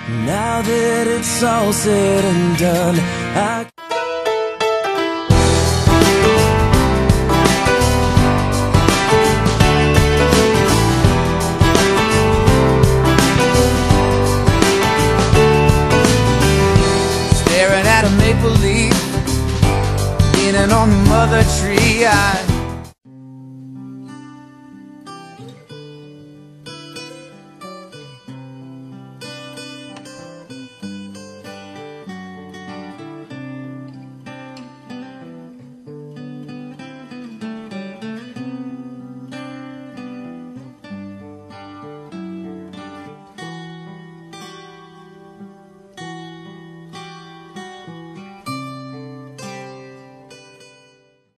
Now that it's all said and done, staring at a maple leaf, leaning on the mother tree.